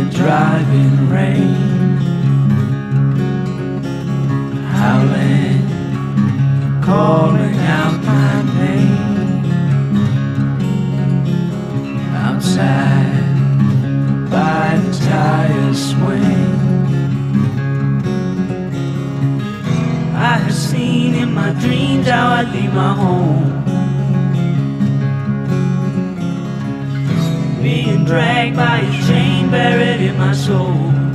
driving rain, howling, calling out my name. Outside by the tire swing, I have seen in my dreams how I leave my home, being dragged by a chain buried in my soul.